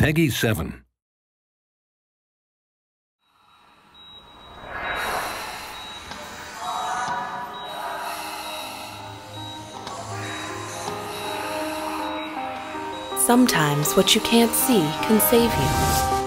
Peggy 7. Sometimes what you can't see can save you.